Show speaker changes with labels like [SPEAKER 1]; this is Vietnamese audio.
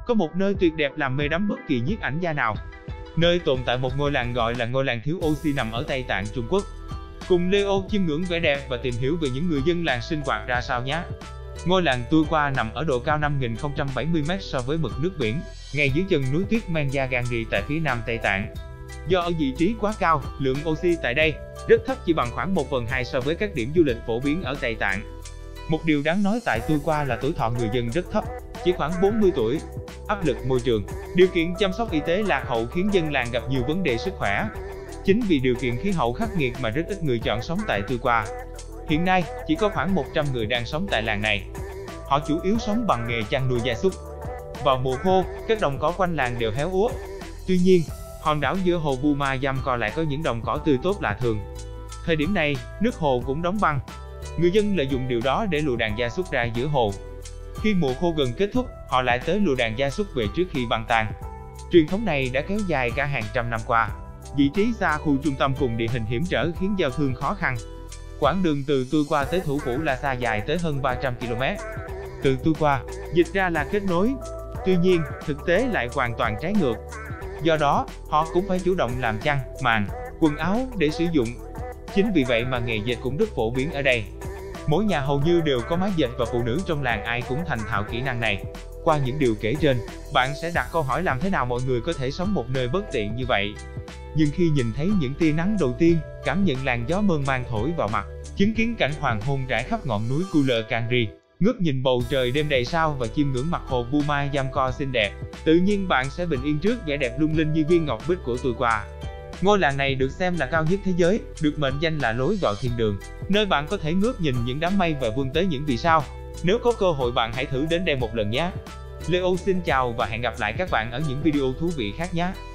[SPEAKER 1] có một nơi tuyệt đẹp làm mê đắm bất kỳ nhiếp ảnh gia nào. Nơi tồn tại một ngôi làng gọi là ngôi làng thiếu oxy nằm ở Tây Tạng, Trung Quốc. Cùng Leo chiêm ngưỡng vẻ đẹp và tìm hiểu về những người dân làng sinh hoạt ra sao nhé. Ngôi làng Tu Qua nằm ở độ cao 5.070m so với mực nước biển, ngay dưới chân núi tuyết Mengya-Gangri tại phía nam Tây Tạng. Do ở vị trí quá cao, lượng oxy tại đây rất thấp, chỉ bằng khoảng 1/2 so với các điểm du lịch phổ biến ở Tây Tạng. Một điều đáng nói tại Tu Qua là tuổi thọ người dân rất thấp, chỉ khoảng 40 tuổi. Áp lực môi trường, điều kiện chăm sóc y tế lạc hậu khiến dân làng gặp nhiều vấn đề sức khỏe. Chính vì điều kiện khí hậu khắc nghiệt mà rất ít người chọn sống tại Tu Qua. Hiện nay, chỉ có khoảng 100 người đang sống tại làng này. Họ chủ yếu sống bằng nghề chăn nuôi gia súc. Vào mùa khô, các đồng cỏ quanh làng đều héo úa. Tuy nhiên, hòn đảo giữa hồ Buma Yamco lại có những đồng cỏ tươi tốt lạ thường. Thời điểm này, nước hồ cũng đóng băng. Người dân lợi dụng điều đó để lùa đàn gia súc ra giữa hồ. Khi mùa khô gần kết thúc, họ lại tới lùa đàn gia súc về trước khi băng tan. Truyền thống này đã kéo dài cả hàng trăm năm qua. Vị trí xa khu trung tâm cùng địa hình hiểm trở khiến giao thương khó khăn. Quãng đường từ Tu Qua tới thủ phủ Lhasa dài tới hơn 300 km. Từ Tu Qua, dịch ra là kết nối. Tuy nhiên, thực tế lại hoàn toàn trái ngược. Do đó, họ cũng phải chủ động làm chăn, màn, quần áo để sử dụng. Chính vì vậy mà nghề dệt cũng rất phổ biến ở đây. Mỗi nhà hầu như đều có máy dệt và phụ nữ trong làng ai cũng thành thạo kỹ năng này. Qua những điều kể trên, bạn sẽ đặt câu hỏi làm thế nào mọi người có thể sống một nơi bất tiện như vậy. Nhưng khi nhìn thấy những tia nắng đầu tiên, cảm nhận làn gió mơn man thổi vào mặt, chứng kiến cảnh hoàng hôn rải khắp ngọn núi Kula-Kangri, ngước nhìn bầu trời đêm đầy sao và chiêm ngưỡng mặt hồ Buma Yamco xinh đẹp, tự nhiên bạn sẽ bình yên trước vẻ đẹp lung linh như viên ngọc bích của Tu Qua. Ngôi làng này được xem là cao nhất thế giới, được mệnh danh là lối vào thiên đường, nơi bạn có thể ngước nhìn những đám mây và vươn tới những vì sao. Nếu có cơ hội bạn hãy thử đến đây một lần nhé. Leo xin chào và hẹn gặp lại các bạn ở những video thú vị khác nhé.